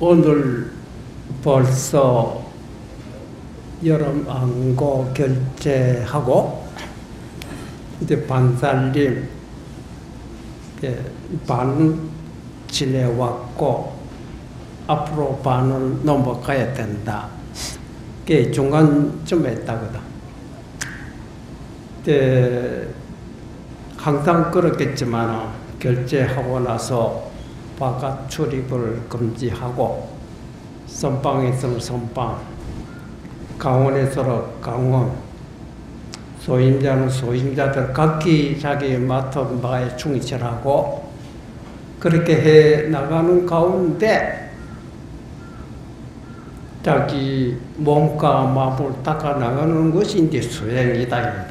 오늘 벌써 여름 안고 결제하고 이제 반살림 반 지내왔고 앞으로 반을 넘어가야 된다. 그게 중간쯤에 있다거든. 항상 그렇겠지만 결제하고 나서 바깥 출입을 금지하고 선방에서는 선방, 강원에서는 강원, 소임자는 소임자들 각기 자기 맡은 바에 충실하고 그렇게 해 나가는 가운데 자기 몸과 마음을 닦아 나가는 것이 이제 수행이다.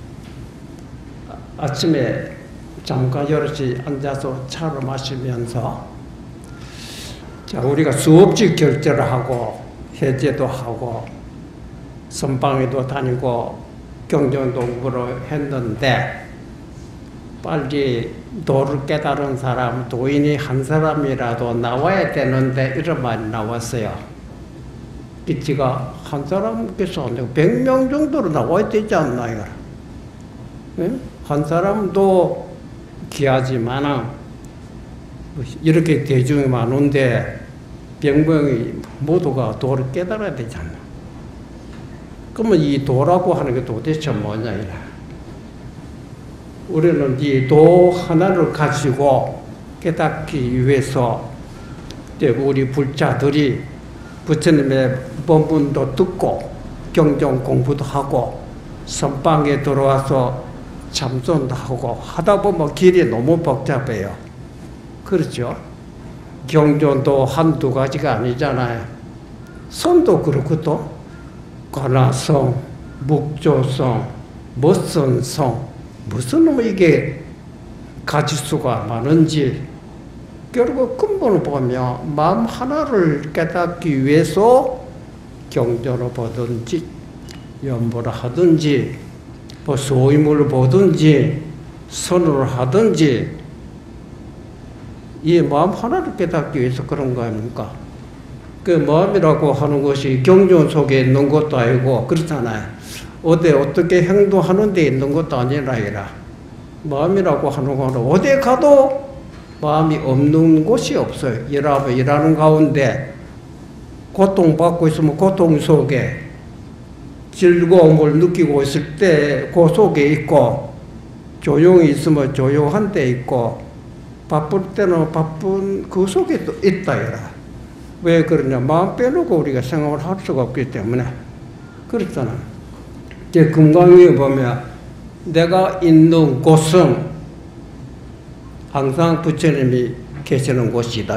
아침에 잠깐 여럿이 앉아서 차를 마시면서 자, 우리가 수없이 결제를 하고 해제도 하고 선방에도 다니고 경전동부로 했는데 빨리 도를 깨달은 사람, 도인이 한 사람이라도 나와야 되는데 이런 말이 나왔어요. 기치가 한 사람께서 100명 정도로 나와야 되지 않나요? 응? 한 사람도 귀하지만 이렇게 대중이 많은데 100명이 모두가 도를 깨달아야 되지 않나? 그러면 이 도라고 하는 게 도대체 뭐냐 이래. 우리는 이 도 하나를 가지고 깨닫기 위해서 우리 불자들이 부처님의 법문도 듣고 경전 공부도 하고 선방에 들어와서 참선도 하고 하다 보면 길이 너무 복잡해요. 그렇죠? 경전도 한두 가지가 아니잖아요. 선도 그렇거든. 관화성, 묵조성, 무슨성, 무슨 놈 이게 가지수가 많은지 결국 근본을 보면 마음 하나를 깨닫기 위해서 경전을 보든지 연보를 하든지 뭐 소임을 보든지 선을 하든지 이 마음 하나를 깨닫기 위해서 그런 거 아닙니까? 그 마음이라고 하는 것이 경전 속에 있는 것도 아니고 그렇잖아요. 어떻게 행동하는 데 있는 것도 아니라 마음이라고 하는 거는 어디 가도 마음이 없는 곳이 없어요. 일하는 가운데 고통받고 있으면 고통 속에 즐거움을 느끼고 있을 때 그 속에 있고 조용히 있으면 조용한 데 있고 바쁠 때는 바쁜 그 속에 또 있다. 왜 그러냐? 마음 빼놓고 우리가 생각을 할 수가 없기 때문에 그렇잖아. 이제 금강경에 보면 내가 있는 곳은 항상 부처님이 계시는 곳이다.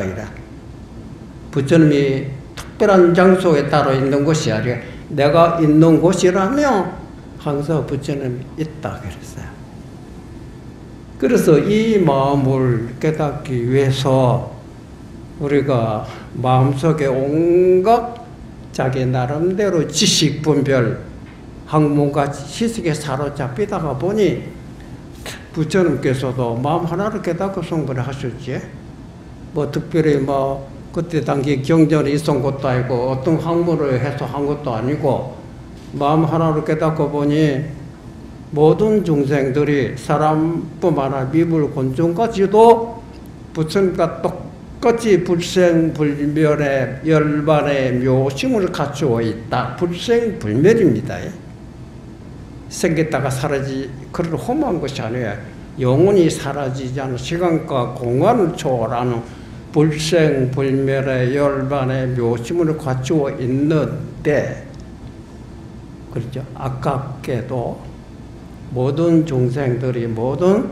부처님이 특별한 장소에 따로 있는 곳이 아니라 내가 있는 곳이라면 항상 부처님이 있다 그랬어요. 그래서 이 마음을 깨닫기 위해서 우리가 마음속에 온갖 자기 나름대로 지식 분별 학문과 지식에 사로잡히다가 보니 부처님께서도 마음 하나를 깨닫고 성불을 하셨지. 뭐 특별히 뭐 그때 당시 경전이 있었던 것도 아니고 어떤 학문을 해서 한 것도 아니고 마음 하나를 깨닫고 보니 모든 중생들이 사람뿐만 아니라 미물 곤충까지도 부처님과 똑같이 불생불멸의 열반의 묘심을 갖추어 있다. 불생불멸입니다. 생겼다가 그런 험한 것이 아니에요. 영원히 사라지지 않은 시간과 공간을 초월하는 불생불멸의 열반의 묘심을 갖추어 있는데, 그렇죠? 아깝게도 모든 중생들이, 모든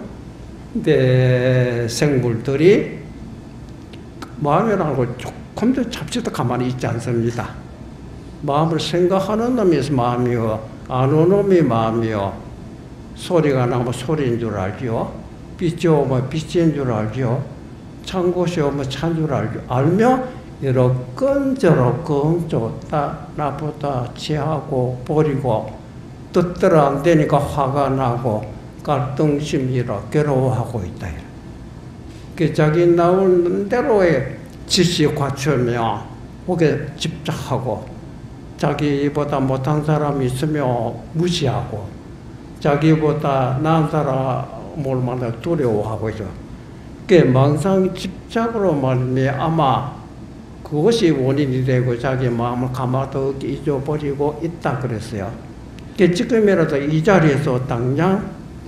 생물들이 마음이라는 걸 조금도 잡지도 가만히 있지 않습니다. 마음을 생각하는 놈이 마음이요, 안 오는 놈이 마음이요, 소리가 나면 소리인 줄 알죠, 빛이 오면 빛인 줄 알죠, 찬 곳이 오면 찬 줄 알죠. 알며 이렇건 저렇건 좋다 나쁘다 취하고 버리고 뜻대로 안 되니까 화가 나고 갈등심이라 괴로워하고 있다. 그 자기 나오는 대로의 지식 갖추며 거기에 집착하고 자기보다 못한 사람이 있으면 무시하고 자기보다 나은 사람을 만나 두려워하고 있죠. 그 망상 집착으로 말미암아 그것이 원인이 되고 자기 마음을 가마도 잊어버리고 있다 그랬어요. 지금이라도 이 자리에서 당장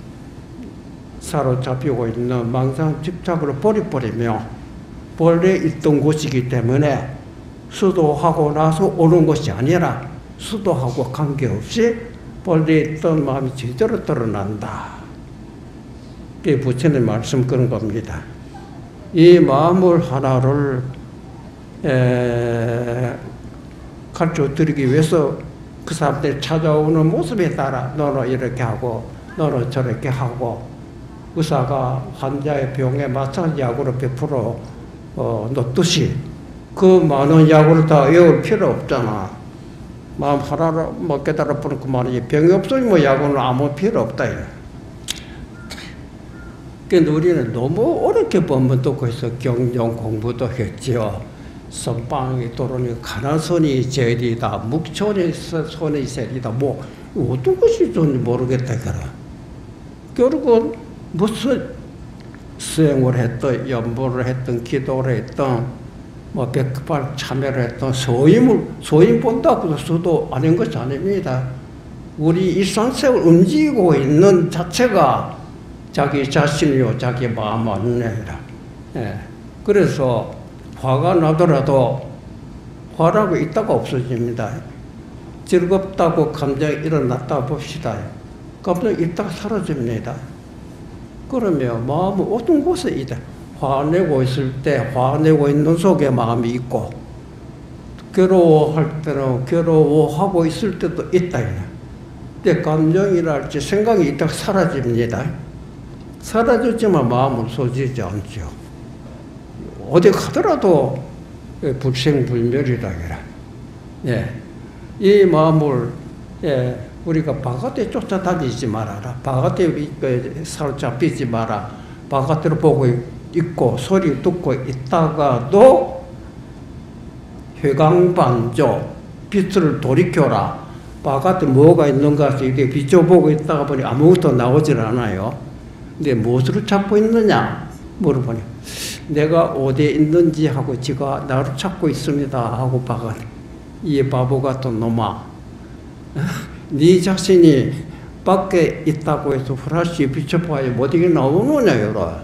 사로잡히고 있는 망상 집착을 버려버리며 본래 있던 곳이기 때문에 수도하고 나서 오는 것이 아니라 수도하고 관계없이 본래 있던 마음이 제대로 드러난다. 그게 부처님 말씀 그런 겁니다. 이 마음을 하나를 가르쳐 드리기 위해서 그 사람들이 찾아오는 모습에 따라 너는 이렇게 하고 너는 저렇게 하고 의사가 환자의 병에 맞춰 약으로 베풀어 놓듯이 그 많은 약을 다 외울 필요 없잖아. 마음 하나를 깨달아 보는 그 말이지. 병이 없으면 뭐 약은 아무 필요 없다. 그런데 우리는 너무 어렵게 법문 듣고 있어. 경전 공부도 했지요. 선방이 도로니 가나선이 제리다. 묵촌이 손이 세리다. 뭐 어떤 것이 좋은지 모르겠다. 결국은 무슨 수행을 했던, 연보를 했던, 기도를 했던, 뭐 백발 참여를 했던 소임 본다고 수도 아닌 것이 아닙니다. 우리 일상생활 움직이고 있는 자체가 자기 자신이요, 자기 마음 안내라. 예. 그래서 화가 나더라도 화라고 있다가 없어집니다. 즐겁다고 감정이 일어났다 봅시다. 감정이 있다가 사라집니다. 그러면 마음은 어떤 곳에 있다. 화내고 있을 때 화내고 있는 속에 마음이 있고 괴로워할 때는 괴로워하고 있을 때도 있다. 근데 감정이랄지 생각이 있다가 사라집니다. 사라졌지만 마음은 소지지 않죠. 어디 가더라도 불생불멸이다. 예. 이 마음을 우리가 바깥에 쫓아다니지 말아라. 바깥에 사로잡히지 마라. 바깥으로 보고 있고 소리 듣고 있다가도 회광반조 빛을 돌이켜라. 바깥에 뭐가 있는가 이렇게 비춰보고 있다가 보니 아무것도 나오질 않아요. 근데 무엇으로 찾고 있느냐 물어보니 내가 어디에 있는지 하고 지가 나를 찾고 있습니다 하고 바깥 이 바보 같은 놈아 네 자신이 밖에 있다고 해서 후라시 비춰봐야 어디게 나오느냐 여러.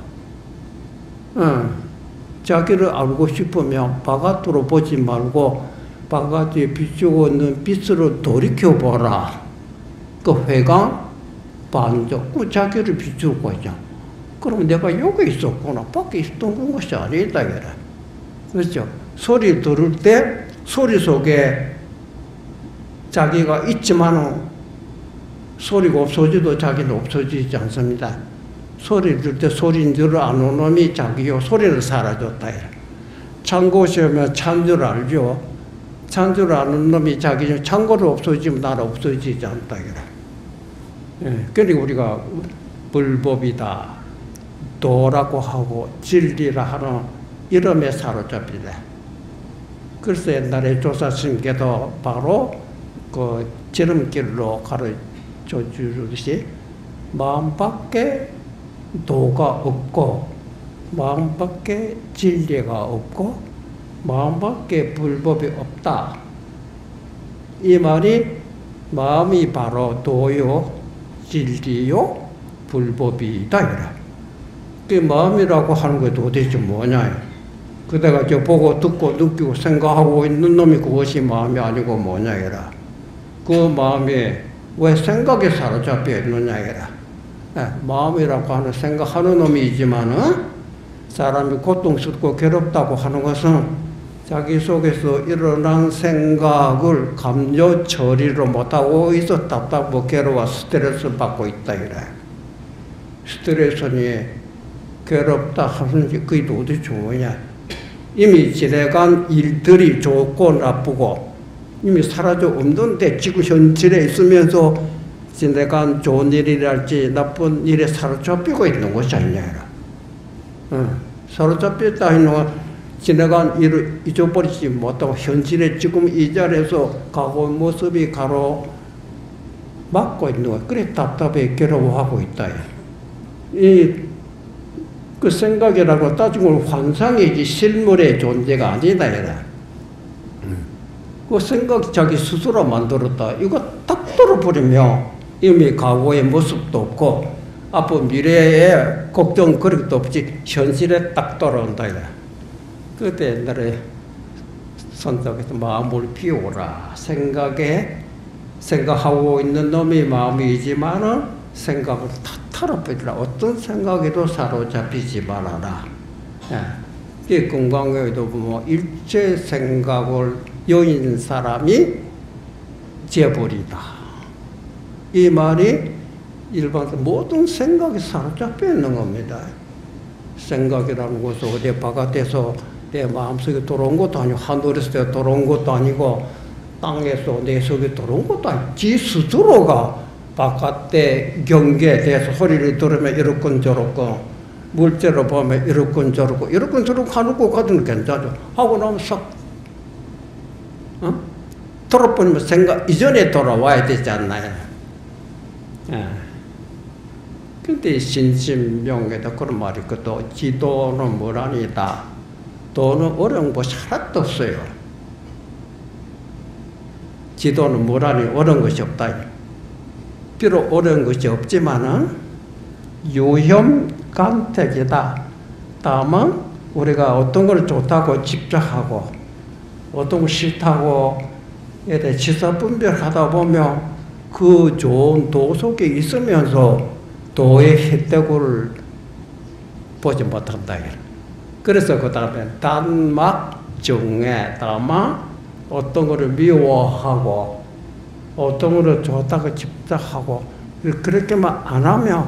자기를 알고 싶으면 바깥으로 보지 말고 바깥에 비추고 있는 빛으로 돌이켜보라. 그 회광 반조 그 자기를 비추고 있잖아. 그럼 내가 여기 있었구나. 밖에 있던 것이 아니다. 그렇죠? 소리 들을 때 소리 속에 자기가 있지만 소리가 없어져도 자기는 없어지지 않습니다. 소리 들을 때 소리 들을 아는 놈이 자기요. 소리는 사라졌다. 찬 곳이 오면 찬 줄 알죠. 찬 줄 아는 놈이 자기 찬 거를 없어지면 나는 없어지지 않다. 예, 그러니까 우리가 불법이다. 도라고 하고 진리라 하는 이름에 사로잡히다. 그래서 옛날에 조사스님께도 바로 그 지름길로 가르쳐 주듯이 마음밖에 도가 없고 마음밖에 진리가 없고 마음밖에 불법이 없다. 이 말이 마음이 바로 도요, 진리요, 불법이다. 그 마음이라고 하는 게 도대체 뭐냐? 그대가 저 보고 듣고 느끼고 생각하고 있는 놈이 그것이 마음이 아니고 뭐냐? 그 마음이 왜 생각에 사로잡혀 있느냐? 마음이라고 하는 생각하는 놈이지만은 사람이 고통스럽고 괴롭다고 하는 것은 자기 속에서 일어난 생각을 감정 처리를 못하고 있어 답답하고 괴로워 스트레스 받고 있다. 스트레스니 괴롭다 하는지 그게 도대체 뭐냐. 이미 지내간 일들이 좋고 나쁘고 이미 사라져 없는데 지금 현실에 있으면서 지내간 좋은 일이랄지 나쁜 일에 사로잡히고 있는 것이 아니냐. 사로잡혔다 하는 건 지나간 일을 잊어버리지 못하고 현실에 지금 이 자리에서 과거의 모습이 가로막고 있는 거야. 그래 답답해 괴로워하고 있다. 그 생각이라고 따지고 환상이지 실물의 존재가 아니다. 그 생각 자기 스스로 만들었다. 이거 딱 떨어버리면 이미 과거의 모습도 없고 앞으로 미래에 걱정 그런 것도 없이 현실에 딱 돌아온다. 그때 옛날에 선덕에서 마음을 비우라. 생각하고 있는 놈이 마음이지만은 생각을 다 털어버리라. 어떤 생각에도 사로잡히지 말아라. 이 건강에도 보면 일체 생각을 여인 사람이 재버리다. 이 말이 일반적으로 모든 생각이 사로잡혀 있는 겁니다. 생각이라는 것은 어디 바깥에서 내 마음속에 들어온 것도 아니고 하늘에서 들어온 것도 아니고 땅에서 내 속에 들어온 것도 아니고 지 스스로가 바깥에 경계에 대해서 소리를 들으면 이렇건 저렇건 물질로 보면 이렇건 저렇건 하는 거 가지고는 괜찮죠. 하고 나면 싹 돌아보면 생각 이전에 돌아와야 되지 않나요? 근데 신신명에도 그런 말이 있거든. 지도는 무란이다. 도는 어려운 것이 하나도 없어요. 지도는 무란히 어려운 것이 없다. 비록 어려운 것이 없지만은 유형간택이다. 다만 우리가 어떤 걸 좋다고 집착하고 어떤 걸 싫다고 이렇게 지사분별하다 보면 그 좋은 도 속에 있으면서 도의 혜택을 보지 못한다. 그래서 그 다음에 단막 정에 다만 어떤 것을 미워하고 어떤 것을 좋다고 집착하고 그렇게만 안 하면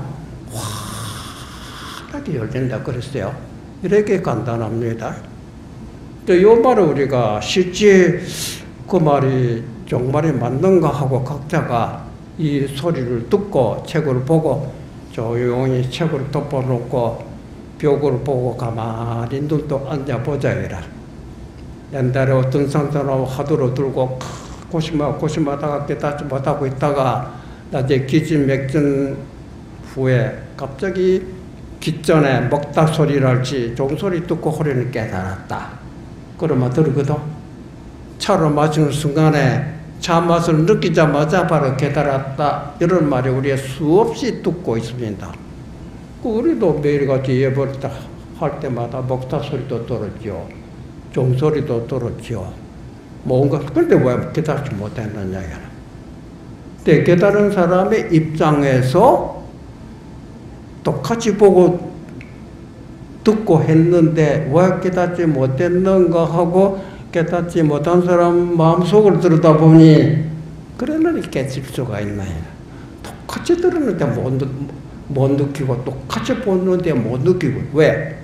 환하게 열린다 그랬어요. 이렇게 간단합니다. 이 말을 우리가 실제 그 말이 정말이 맞는가 하고 각자가 이 소리를 듣고 책을 보고 조용히 책을 덮어놓고 벽을 보고 가만히 눈도 앉아보자 이라. 옛날에 어떤 사람하고 하도로 들고 고심하다가 깨닫지 못하고 있다가 나중에 기진맥진 후에 갑자기 기전에 먹다 소리랄지 종소리 듣고 허리를 깨달았다. 그러면 들거든. 차로 마시는 순간에 차 맛을 느끼자마자 바로 깨달았다. 이런 말이 우리가 수없이 듣고 있습니다. 우리도 매일같이 예벌다 할 때마다 먹다 소리도 들었죠. 종소리도 들었죠. 뭔가 근데 왜 깨닫지 못했느냐. 근데 깨달은 사람의 입장에서 똑같이 보고 듣고 했는데 왜 깨닫지 못했는가 하고 깨닫지 못한 사람 마음속을 들여다보니 그러려니 깨질 수가 있나요? 똑같이 들었는데 못 느끼고 똑같이 보는데 못 느끼고 왜?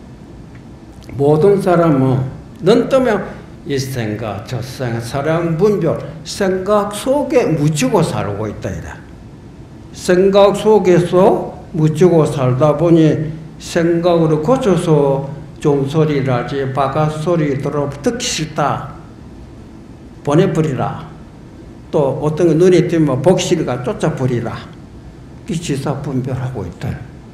모든 사람은 눈 뜨면 이 생각 저 생각 사랑 분별 생각 속에 묻히고 살고 있다. 생각 속에서 묻히고 살다 보니 생각으로 고쳐서 종소리라지 바깥소리 들어 듣기 싫다 보내버리라. 또 어떤 거 눈에 띄면 복실이가 쫓아버리라. 이 지사 분별하고 있다.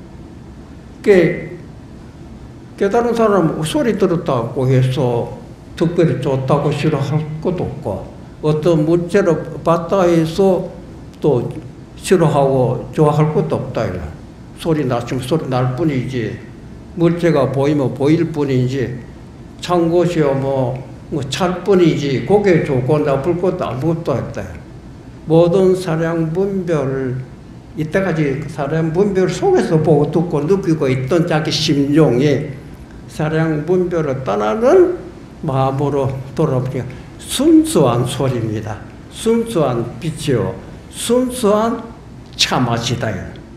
깨달은 사람은 소리 들었다고 해서 특별히 좋다고 싫어할 것도 없고 어떤 물체를 봤다 해서 또 싫어하고 좋아할 것도 없다. 소리 났으면 소리 날 뿐이지 물체가 보이면 보일 뿐이지 찬 것이요 뭐 찰 뿐이지 그게 좋고 나쁠 것도 아무것도 없다. 모든 사량 분별을 이때까지 사량 분별 속에서 보고 듣고 느끼고 있던 자기 심종이 사량 분별을 떠나는 마음으로 돌아보니까 순수한 소리입니다. 순수한 빛이요 순수한 참맛이다.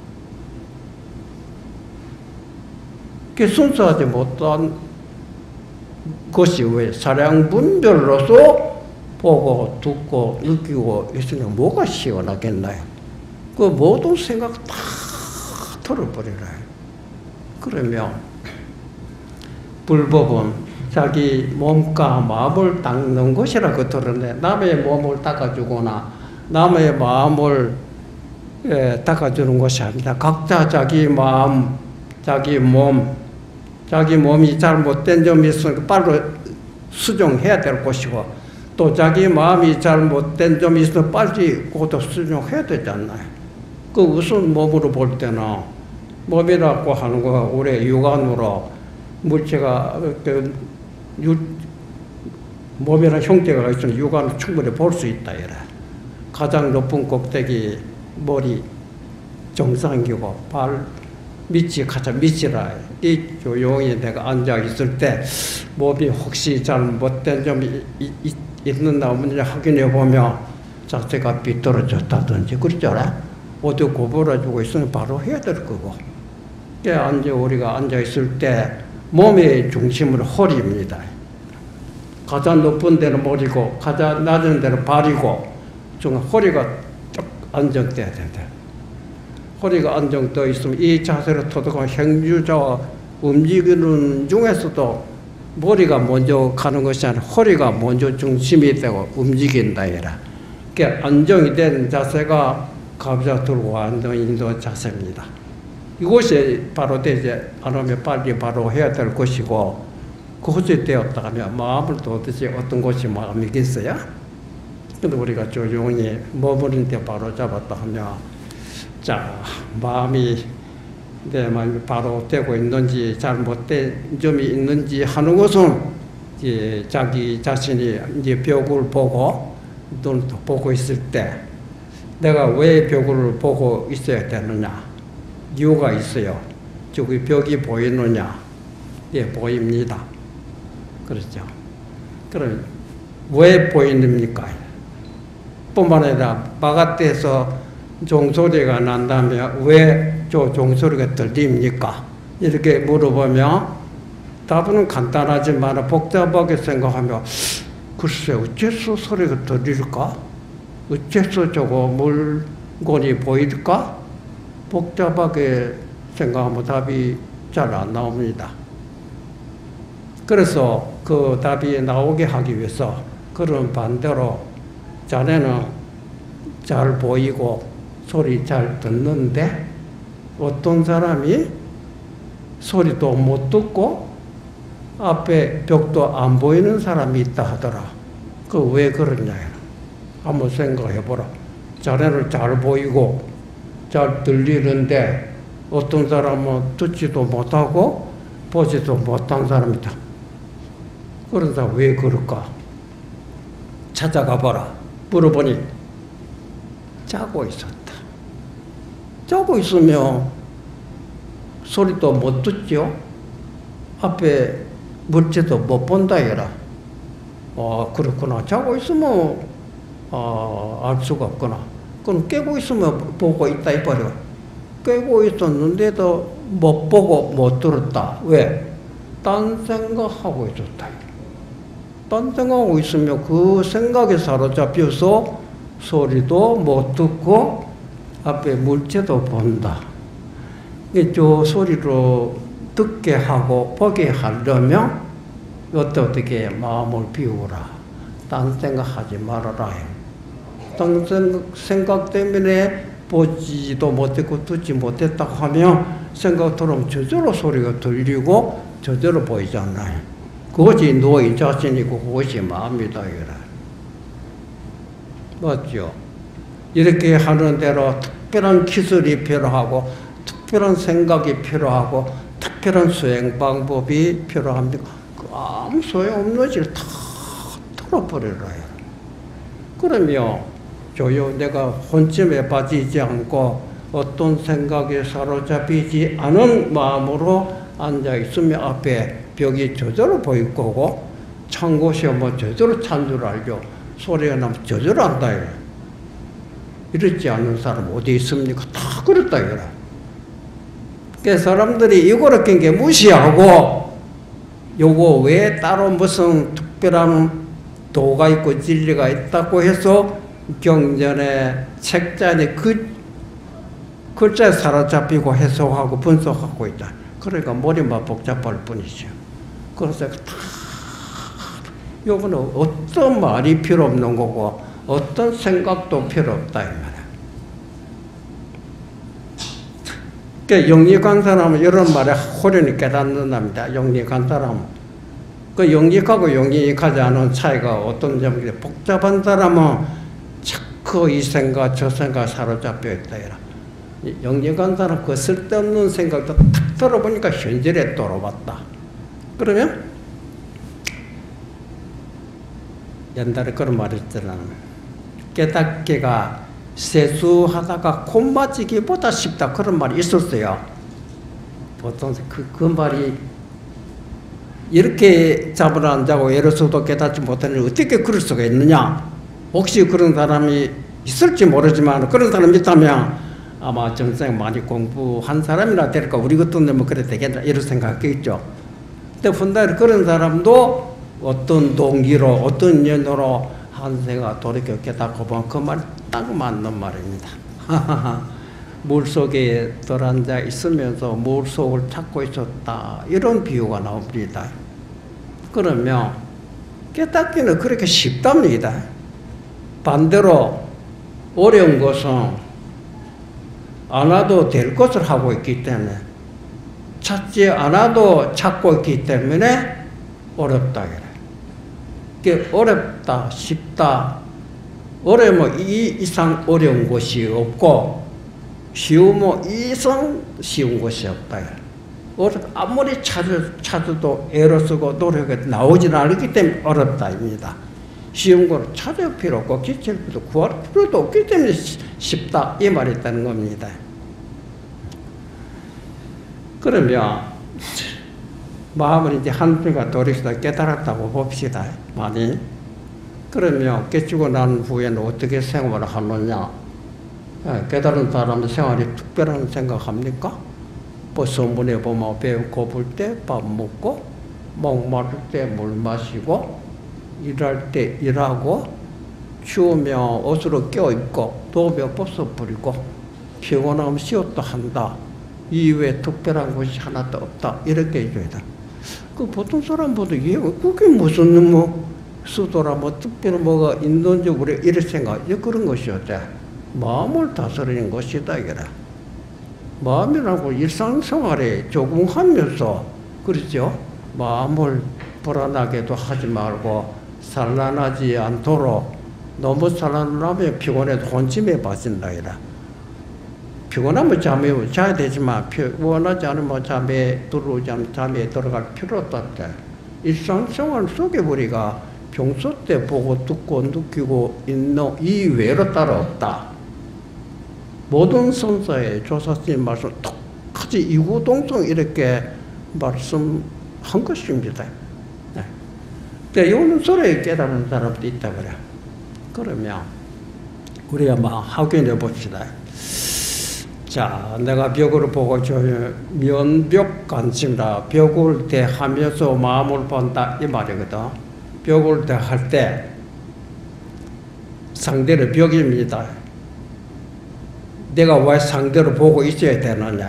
그 순수하지 못한 것이 왜 사량 분별로서 보고 듣고 느끼고 있으면 뭐가 시원하겠나요? 그 모든 생각 다 털어버리라. 그러면 불법은 자기 몸과 마음을 닦는 것이라고 들었네. 남의 몸을 닦아주거나 남의 마음을 닦아주는 것이 아닙니다. 각자 자기 마음, 자기 몸, 자기 몸이 잘못된 점이 있으니까 빨리 수정해야 될 것이고, 또 자기 마음이 잘못된 점이 있으면 빨리 그것도 수정해야 되지 않나요? 그 우선 몸으로 볼 때는 몸이라고 하는 거 우리 육안으로 물체가 몸이라는 형태가 있으면 육안으로 충분히 볼 수 있다 이래. 가장 높은 꼭대기 머리 정상이고 발 밑이 가장 밑이라. 이 조용히 내가 앉아 있을 때 몸이 혹시 잘못된 점이 있는가 없는지 확인해 보면 자세가 삐뚤어졌다든지 그렇잖아. 어디 고불어주고 있으면 바로 해야 될 거고. 우리가 앉아 있을 때 몸의 중심은 허리입니다. 가장 높은 데는 머리고 가장 낮은 데는 발이고 좀 허리가 쭉 안정돼야 된다. 허리가 안정되어 있으면 이 자세로 토득한 행주자와 움직이는 중에서도 머리가 먼저 가는 것이 아니라 허리가 먼저 중심이 되고 움직인다 해라. 그러니까 안정이 된 자세가 갑자 들고 안정인 자세입니다. 이것이 바로 되지 않으면 빨리 바로 해야 될 것이고, 그것이 되었다 하면 마음을 도대체 어떤 것이 마음이겠어요? 근데 우리가 조용히 머무른 데 바로 잡았다 하면, 자, 마음이 내 마음이 바로 되고 있는지 잘못된 점이 있는지 하는 것은 이제 자기 자신이 이제 벽을 보고 눈을 보고 있을 때 내가 왜 벽을 보고 있어야 되느냐? 이유가 있어요. 저기 벽이 보이느냐? 예, 보입니다. 그렇죠. 그럼 왜 보이십니까? 뿐만 아니라 바깥에서 종소리가 난다면 왜 저 종소리가 들립니까? 이렇게 물어보면 답은 간단하지만 복잡하게 생각하면 글쎄 어째서 소리가 들릴까? 어째서 저거 물건이 보일까? 복잡하게 생각하면 답이 잘 안 나옵니다. 그래서 그 답이 나오게 하기 위해서 그런 반대로 자네는 잘 보이고 소리 잘 듣는데 어떤 사람이 소리도 못 듣고 앞에 벽도 안 보이는 사람이 있다 하더라. 그 왜 그러냐? 한번 생각해보라. 자네는 잘 보이고 잘 들리는데 어떤 사람은 듣지도 못하고 보지도 못한 사람이다. 그러다 왜 그럴까? 찾아가 봐라. 물어보니 자고 있었다. 자고 있으면 소리도 못 듣죠. 앞에 물체도 못 본다 해라. 그렇구나. 자고 있으면 알 수가 없구나. 그럼 깨고 있으면 보고 있다 이거려. 깨고 있었는데도 못 보고 못 들었다. 왜? 딴 생각하고 있었다. 딴 생각하고 있으면 그 생각에 사로잡혀서 소리도 못 듣고 앞에 물체도 본다. 저 소리로 듣게 하고 보게 하려면 어떻게 마음을 비우라. 딴 생각하지 말아라. 딴 생각 때문에 보지도 못했고 듣지 못했다고 하면 생각 들으면 저절로 소리가 들리고 저절로 보이잖아요. 그것이 너의 자신이고 그것이 마음이다. 맞죠? 이렇게 하는 대로 특별한 기술이 필요하고 특별한 생각이 필요하고 특별한 수행 방법이 필요합니다. 아무 소용없는 짓을 다 털어버려요. 그러면 내가 혼침에 빠지지 않고 어떤 생각에 사로잡히지 않은 마음으로 앉아있으면 앞에 벽이 저절로 보일 거고 찬 곳이 뭐 저절로 찬 줄 알죠. 소리가 나면 저절로 안다. 이렇지 않는 사람 어디 있습니까? 다 그렇다. 그 사람들이 이거를 굉장히 무시하고 요거 왜 따로 무슨 특별한 도가 있고 진리가 있다고 해서 경전에 책자에 글자에 사로잡히고 해석하고 분석하고 있다. 그러니까 머리만 복잡할 뿐이죠. 그래서 다 요거는 어떤 말이 필요 없는 거고 어떤 생각도 필요 없다 이 말이야. 그러니까 영리한 사람은 이런 말에 호련히 깨닫는답니다. 영리한 사람은. 그 영리하고 영리하지 않은 차이가 어떤 점인데 복잡한 사람은 자꾸 이 생각 저 생각 사로잡혀 있다 이라. 영리한 사람 그 쓸데없는 생각도 탁 들어보니까 현실에 돌아왔다. 그러면 옛날에 그런 말이 있잖아. 깨닫기가 세수하다가 콧맞히기보다 쉽다. 그런 말이 있었어요. 보통 그 말이 이렇게 잠을 안 자고 애로서도 깨닫지 못하는 어떻게 그럴 수가 있느냐. 혹시 그런 사람이 있을지 모르지만 그런 사람이 있다면 아마 정생 많이 공부한 사람이나 될까. 우리 같은 놈은 그래 되겠다 이런 생각했겠죠. 근데 훗날 그런 사람도 어떤 동기로 어떤 인연으로 한세가 돌이켜 깨닫고 보면 그 말 딱 맞는 말입니다. 물속에 들어앉아 있으면서 물속을 찾고 있었다. 이런 비유가 나옵니다. 그러면 깨닫기는 그렇게 쉽답니다. 반대로 어려운 것은 안 와도 될 것을 하고 있기 때문에 찾지 않아도 찾고 있기 때문에 어렵다. 그게 어렵다, 쉽다. 어려우면 이 이상 어려운 것이 없고 쉬우면 이 이상 쉬운 것이 없다. 아무리 찾아도 애를 쓰고 노력해 나오질 않기 때문에 어렵다입니다. 쉬운 걸 찾을 필요 없고 기칠 필요도 구할 필요도 없기 때문에 쉽다 이 말이 있다는 겁니다. 그러면 마음을 이제 한순간 돌이켜서 깨달았다고 봅시다. 많이. 그러면 깨치고 난 후에는 어떻게 생활을 하느냐. 깨달은 사람은 생활이 특별한 생각합니까? 뭐 선문에 보면 배 고플 때 밥 먹고 목마를 때 물 마시고 일할 때 일하고 추우면 옷으로 껴입고 더우면 벗어버리고 피곤하면 쉬었다 한다. 이외에 특별한 것이 하나도 없다. 이렇게 해줘야 돼. 그 보통 사람보다 그게 무슨 뭐 수도라 뭐 특별히 뭐가 있는지 우리 이런 생각 그런 것이었대. 마음을 다스리는 것이다 이거라. 마음이라고 일상생활에 적응하면서 그렇죠. 마음을 불안하게도 하지 말고 산란하지 않도록 너무 산란하면 피곤해도 혼침에 빠진다 이라. 피곤하면 잠에 자야 되지만 피곤하지 않으면 잠에 들어갈 필요도 없다. 일상생활 속에 우리가 평소 때 보고 듣고 느끼고 있는 이외로 따로 없다. 모든 선사의 조사스님 말씀 똑같이 이구동성 이렇게 말씀한 것입니다. 네. 이거는 소리에 깨달은 사람도 있다 그래. 그러면 우리가 막 확인해 봅시다. 자, 내가 벽을 보고 면벽 관심이라 벽을 대하면서 마음을 본다 이 말이거든. 벽을 대할 때 상대는 벽입니다. 내가 왜 상대를 보고 있어야 되느냐.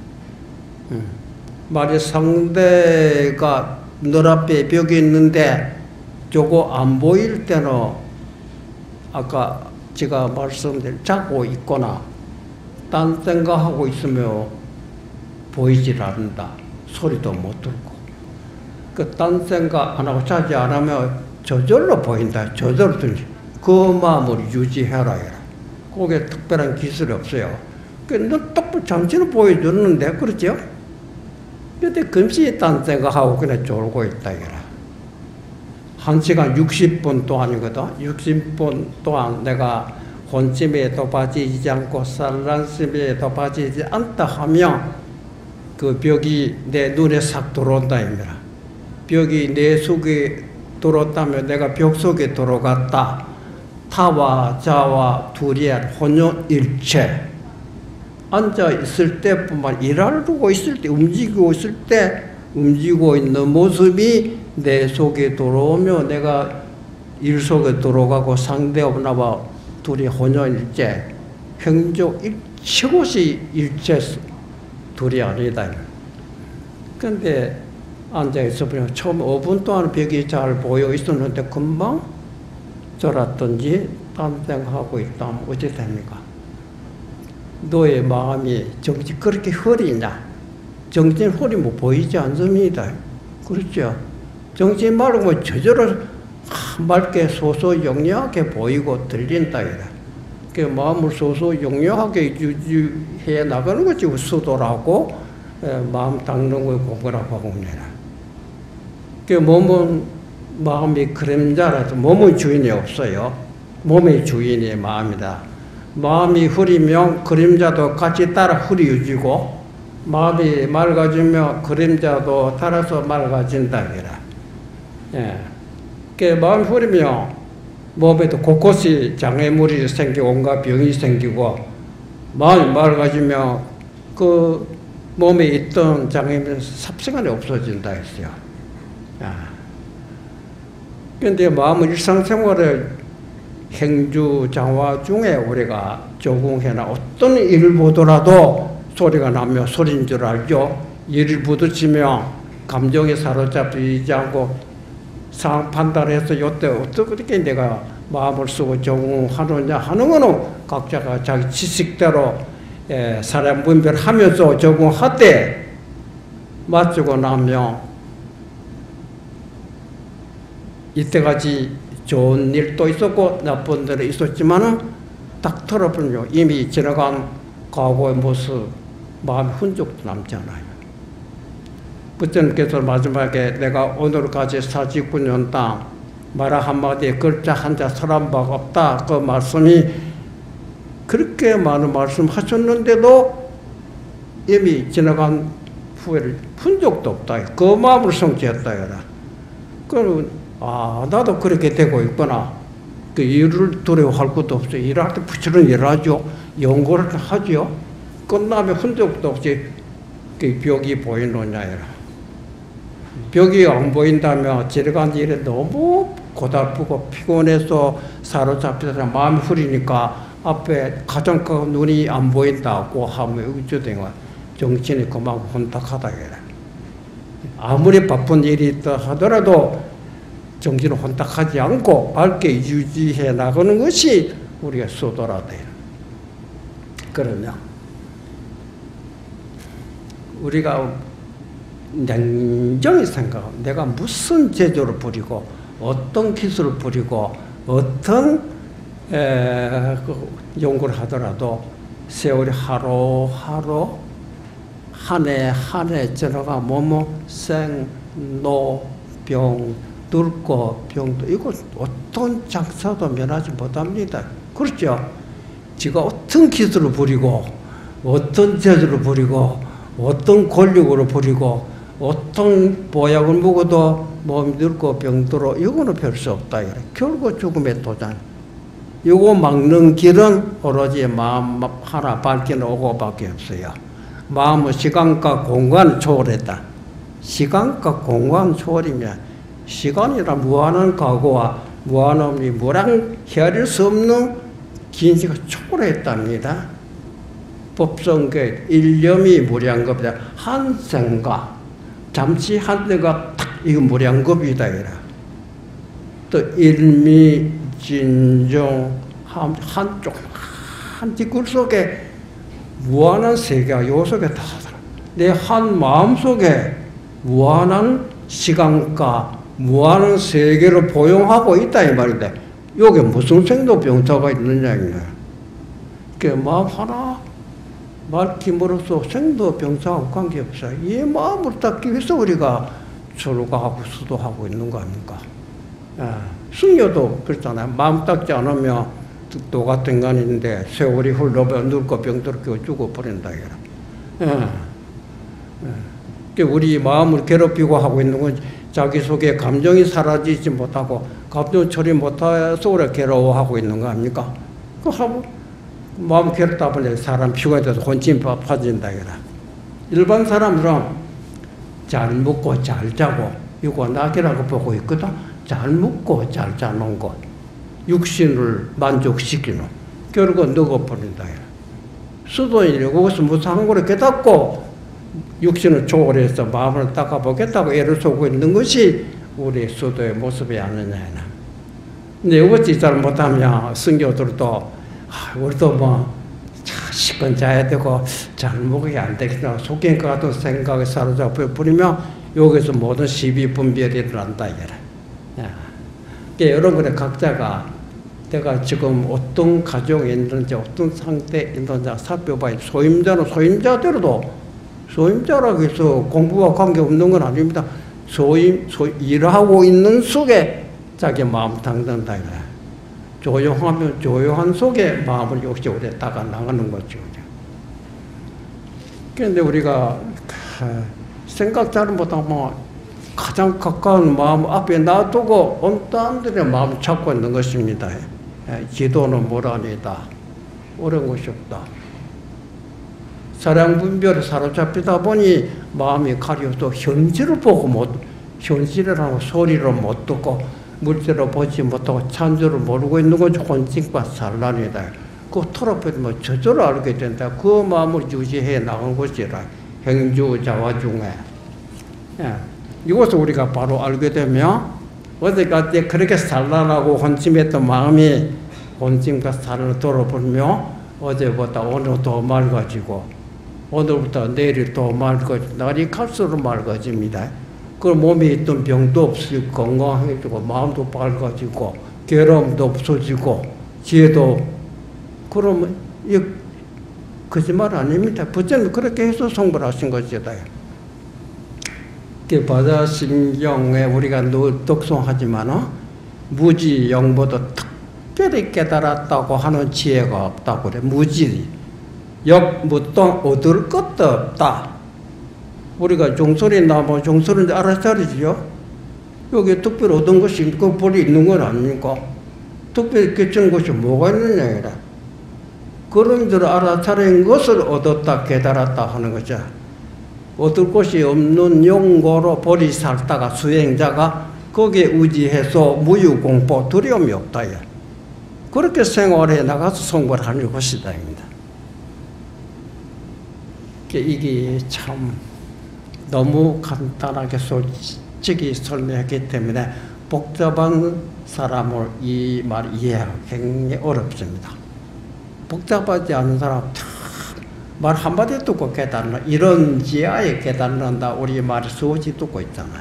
만약 상대가 너 앞에 벽이 있는데 저거 안 보일 때는 아까 제가 말씀드린 자고 있거나 딴 생각하고 있으면 보이질 않는다. 소리도 못 듣고. 그 딴 생각 안 하고 자지 않으면 저절로 보인다. 저절로 들지. 그 마음을 유지해라. 그게 특별한 기술이 없어요. 너 딱 잠시는 보여주는데, 그렇죠? 근데 금시에 딴 생각하고 그냥 졸고 있다. 1시간 60분 동안이거든. 60분 동안 내가 혼침에도 빠지지 않고 산란심에도 빠지지 않다 하면 그 벽이 내 눈에 싹 들어온다. 벽이 내 속에 들어왔다면 내가 벽 속에 들어갔다. 타와 자와 둘이야 혼연일체. 앉아 있을 때뿐만 일하고 있을 때 움직이고 있을 때 움직이고 있는 모습이 내 속에 들어오면 내가 일 속에 들어가고 상대하고 나와 둘이 혼연일체. 행조 최고시 일체 둘이 아니다. 그런데 앉아있으면 처음 5분 동안 벽이 잘 보여 있었는데 금방 졸았든지 딴 생각하고 있다면 어찌 됩니까? 너의 마음이 정신 그렇게 흐리냐? 정신 흐리면 보이지 않습니다. 그렇죠? 정신 맑으면 저절로 맑게 소소영영하게 보이고 들린다. 그 마음을 소소영영하게 유지해 나가는 것이 수도라고 마음 닦는 걸 공부라고 합니다. 그 몸은 마음이 그림자라서 몸은 주인이 없어요. 몸의 주인이 마음이다. 마음이 흐리면 그림자도 같이 따라 흐려지고 마음이 맑아지면 그림자도 따라서 맑아진다. 예. 그 마음이 흐리면 몸에도 곳곳이 장애물이 생기고 온갖 병이 생기고 마음이 맑아지면 그 몸에 있던 장애물이 삽시간에 없어진다 했어요. 그런데 마음은 일상생활의 행주 장화 중에 우리가 적응해나 어떤 일을 보더라도 소리가 나면 소리인 줄 알죠. 일을 부딪히면 감정에 사로잡히지 않고 상황 판단해서 이때 어떻게 내가 마음을 쓰고 적응하느냐 하는 거는 각자가 자기 지식대로 사람 분별하면서 적응하되 맞추고 나면 이때까지 좋은 일도 있었고 나쁜 일도 있었지만은 딱 털어보면 이미 지나간 과거의 모습, 마음의 흔적도 남지 않아요. 부처님께서 마지막에 내가 오늘까지 49년 땅 말 한마디에 글자 한자 설한 바가 없다. 그 말씀이 그렇게 많은 말씀하셨는데도 이미 지나간 후회를 푼 적도 없다. 그 마음을 성취했다. 그럼 나도 그렇게 되고 있구나. 그 일을 두려워할 것도 없어. 일할 때 부지런히 일하죠. 연구를 하죠. 끝나면 흔적도 없이 그 벽이 보이느냐. 벽이 안 보인다면 지나간 일에 너무 고달프고 피곤해서 사로잡혀서 마음이 흐리니까 앞에 가장 큰 눈이 안 보인다고 하면 어쩌된 거야. 정신이 그만 혼탁하다. 아무리 바쁜 일이 있다 하더라도 정신을 혼탁하지 않고 밝게 유지해 나가는 것이 우리가 수도라 돼요. 그러면 우리가 냉정히 생각하면 내가 무슨 제조를 부리고 어떤 기술을 부리고 어떤 연구를 하더라도 세월이 하루하루 한 해 한 해 지나가 뭐뭐 생노 병 늙고 병도 이거 어떤 장사도 면하지 못합니다. 그렇죠? 지가 어떤 기술을 부리고 어떤 재주를 부리고 어떤 권력으로 부리고 어떤 보약을 먹어도 몸이 늙고 병들어 이거는 별 수 없다. 결국 죽음의 도전. 이거 막는 길은 오로지 마음 하나 밝히는 오고밖에 없어요. 마음은 시간과 공간 초월했다. 시간과 공간 초월이면 시간이란 무한한 과거와 무한한 무랑 헤아릴 수 없는 긴 시간 초월했답니다. 법성계 일념이 무량겁이다. 한 생각, 잠시 한 생각 탁 이거 무량겁이다. 또 일미, 진정, 한쪽 한 뒷굴 속에 무한한 세계가 요 속에 다 내 한 마음 속에 무한한 시간과 무한한 세계를 포용하고 있다 이 말인데 여기 무슨 생도병사가 있느냐 이거야. 그 마음 하나 밝힘으로써 생도병사하고 관계없어요. 이 마음을 닦기 위해서 우리가 출가하고 수도하고 있는 거 아닙니까? 승려도 그렇잖아요. 마음 닦지 않으면 도 같은 인간인데 세월이 흘러면 늙고 병들고 죽어버린다 이거라. 우리 마음을 괴롭히고 하고 있는 건 자기 속에 감정이 사라지지 못하고 감정 처리 못해서 오래 괴로워하고 있는 거 아닙니까? 그 하고 마음 괴롭다 보니 사람 피곤해서 혼쭐 파진다 이거라. 일반 사람들은 잘 먹고 잘 자고 이거 낙이라고 보고 있거든. 잘 먹고 잘 자는 것 육신을 만족시키는 결국은 늙어버린다. 수도인이 거기서 무슨 한 거를 깨닫고 육신을 초월해서 마음을 닦아보겠다고 애를 쏘고 있는 것이 우리 수도의 모습이 아니냐. 근데 이것이 잘 못하면 성교들도 우리도 뭐 시건 자야 되고 잘 먹어야 안 되겠다 속인 것 같은 생각에 사로잡혀 버리면 여기서 모든 시비 분별이 일어난다 이거라. 그러니까 여러분의 각자가 내가 지금 어떤 가정에 있는지 어떤 상태에 있는지 살펴봐야 소임자는 소임자라고 해서 공부와 관계없는 건 아닙니다. 일하고 있는 속에 자기 마음 당당다 이거야. 조용하면 조용한 속에 마음을 역시 오래 따가 나가는 거죠. 그런데 우리가 생각 잘 못하면 가장 가까운 마음 앞에 놔두고 온 사람들의 마음을 찾고 있는 것입니다. 지도는 모란이다. 어려운 것이 없다. 사랑 분별에 사로잡히다 보니 마음이 가려서 현실을 보고 현실이라고 소리를 못 듣고 물질을 보지 못하고 찬조를 모르고 있는 것이 혼신과 산란이다. 그 토라버리면 저절로 알게 된다. 그 마음을 유지해 나간 것이라. 행주 자화 중에. 이것을 우리가 바로 알게 되면 어디까지 그렇게 산란하고 혼침했던 마음이 혼침과 산을 돌아보며 어제보다 오늘 더 맑아지고 오늘부터 내일이 더 맑아지고 날이 갈수록 맑아집니다. 그 몸에 있던 병도 없어지고 건강해지고 마음도 밝아지고 괴로움도 없어지고 지혜도 그러면 이 거짓말 아닙니다. 부처는 그렇게 해서 성불하신 것이다. 그 바다신경에 우리가 늘 독송하지만 무지 영보다 특별히 깨달았다고 하는 지혜가 없다고 그래. 무지 역무동 얻을 것도 없다. 우리가 종소리 나면 종소리인데 알아차리지요. 여기 특별히 얻은 것이 그 벌이 있는 건 아닙니까? 특별히 깨치는 것이 뭐가 있느냐. 그런 줄 알아차린 것을 얻었다 깨달았다 하는 거죠. 얻을 것이 없는 용고로 벌이 살다가 수행자가 거기에 의지해서 무유공포 두려움이 없다. 그렇게 생활해 나가서 성불하는 것이다. 이게 참 너무 간단하게 솔직히 설명했기 때문에 복잡한 사람을 이 말 이해하기 굉장히 어렵습니다. 복잡하지 않은 사람 말 한마디 듣고 깨달는다. 이런 지하에 깨달는다. 우리 말이 수없이 듣고 있잖아요.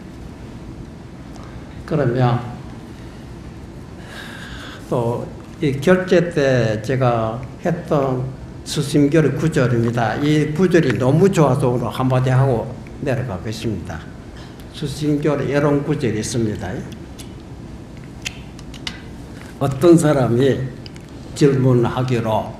그러면 또 이 결제 때 제가 했던 수심결의 구절입니다. 이 구절이 너무 좋아서 오늘 한마디 하고 내려가겠습니다. 수심결에 이런 구절이 있습니다. 어떤 사람이 질문하기로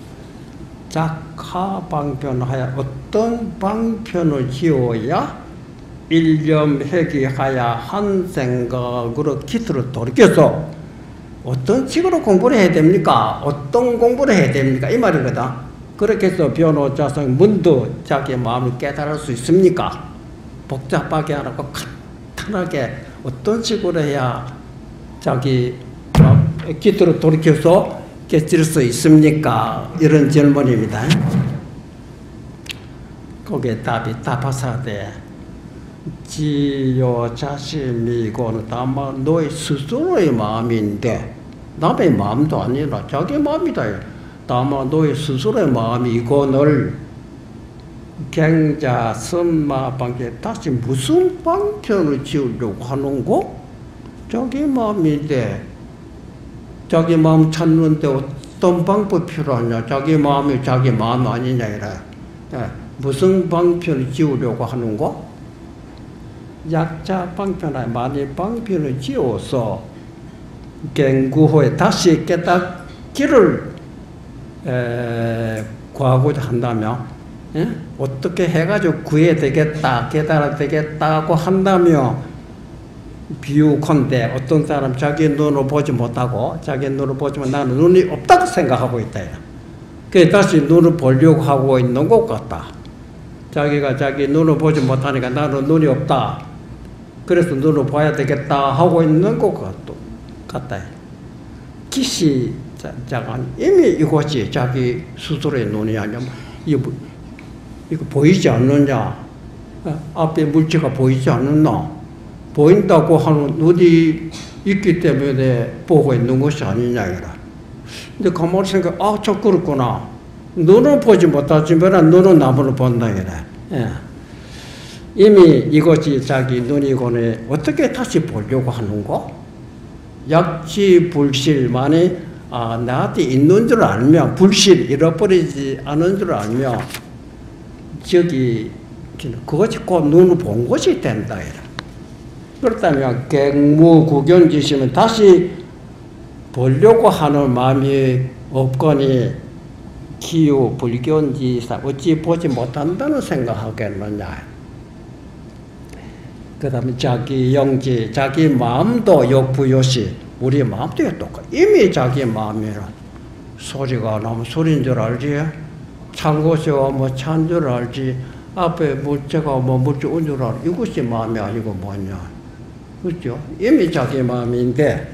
작하방편하여 어떤 방편을 지어야 일념회귀하여 한 생각으로 기틀을 돌이켜서 어떤 식으로 공부를 해야 됩니까? 어떤 공부를 해야 됩니까? 이 말이거든. 그렇게 해서 변호자성 문도 자기 마음을 깨달을 수 있습니까? 복잡하게 안 하고 간단하게 어떤 식으로 해야 자기 기틀을 돌이켜서 깨칠 수 있습니까? 이런 질문입니다. 거기에 답하사대 지요 자신이고는 다만 너의 스스로의 마음인데 남의 마음도 아니라 자기 마음이다. 다만 너의 스스로의 마음이고늘 갱자 선마방에 다시 무슨 방편을 지으려고 하는고? 자기 마음인데 자기 마음 찾는데 어떤 방법이 필요하냐? 자기 마음이 자기 마음 아니냐 이래. 무슨 방편을 지으려고 하는고? 약자 방편에 많이 방편을 지어서 갱구 후에 다시 깨닫기를 구하고자 한다면 어떻게 해가지고 구해야 되겠다 깨달아야 되겠다고 한다면 비유컨대 어떤 사람 자기 눈으로 보지 못하고 자기 눈으로 보지만 나는 눈이 없다고 생각하고 있다. 그래서 다시 눈을 보려고 하고 있는 것 같다. 자기가 자기 눈을 보지 못하니까 나는 눈이 없다. 그래서 눈을 봐야 되겠다 하고 있는 것 같다. 기시자가 이미 이것이 자기 스스로의 눈이 아니면 이거 보이지 않느냐? 앞에 물체가 보이지 않느냐? 보인다고 하는 눈이 있기 때문에 보고 있는 것이 아니냐 이라. 근데 가만히 생각, 저 그렇구나. 눈은 보지 못하지만 눈은 나무를 본다 이라. 예. 이미 이것이 자기 눈이고는 어떻게 다시 보려고 하는가? 약지불실만이 나한테 있는 줄 알면 불실 잃어버리지 않은 줄 알면 저기 그것이 꼭 눈을 본 것이 된다 이라. 그렇다면 객무구견지시면 다시 보려고 하는 마음이 없거니 기후불견지사 어찌 보지 못한다는 생각하겠느냐. 그 다음에 자기 영지, 자기 마음도 욕부요시, 우리 마음도 똑같아. 이미 자기 마음이라. 소리가 나면 소리인 줄 알지, 찬 것이 뭐 찬 줄 알지, 앞에 물체가 뭐 물체 온 줄 알지. 이것이 마음이 아니고 뭐냐. 그렇죠? 이미 자기 마음인데,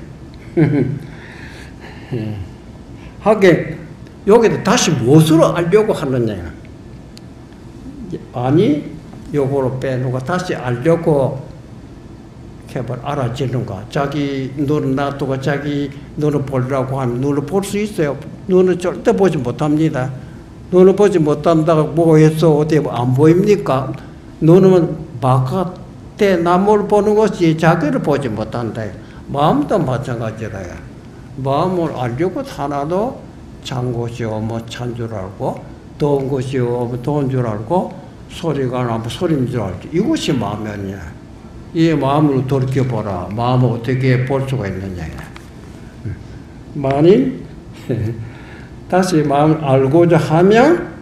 하긴, 여기도 다시 무엇으로 알려고 하느냐. 아니, 요거로 빼놓고 다시 알려고 해볼 알아지는가. 자기 눈을 놔두고 자기 눈을 보려고 하면 눈을 볼 수 있어요. 눈을 절대 보지 못합니다. 눈을 보지 못한다고 뭐 해서 어디 안 보입니까? 눈은 바깥에 남을 보는 것이 자기를 보지 못한다. 마음도 마찬가지라요. 마음을 알려고 하나도 찬 것이 뭐 찬 줄 알고 더운 것이 뭐 더운 줄 알고 소리가 나면 소리인 줄 알지. 이것이 마음이 아니야. 이 마음으로 돌이켜보라. 마음을 어떻게 볼 수가 있느냐. 만일 다시 마음을 알고자 하면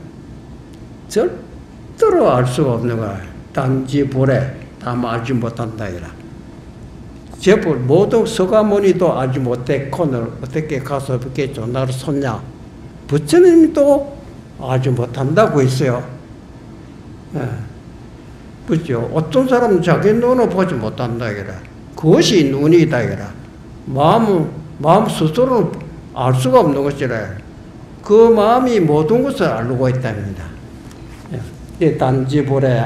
절대로 알 수가 없는 거야. 단지 보래. 다만 알지 못한다. 제법 모두 서가모니도 알지 못했거늘 어떻게 가서 그렇게 전화를 섰냐. 부처님도 알지 못한다고 했어요. 예. 그죠? 어떤 사람은 자기 눈을 보지 못한다, 이라. 그것이 눈이다, 이라. 마음 스스로는 알 수가 없는 것이라. 그 마음이 모든 것을 알고 있답니다. 예. 단지 보래,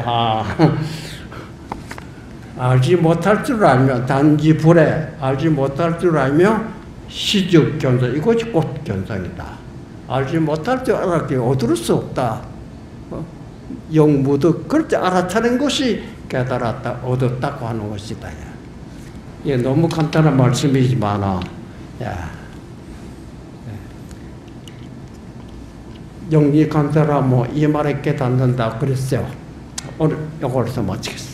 알지 못할 줄 알면, 단지 보래, 알지 못할 줄 알면, 시적 견성, 이것이 꼭 견성이다. 알지 못할 줄 알았기에 얻을 수 없다. 영무도 그렇게 알아차린 것이 깨달았다, 얻었다고 하는 것이다. 이게 너무 간단한 말씀이지만, 영리간사라 이 말에 깨닫는다 그랬어요. 오늘 이걸로 마치겠습니다.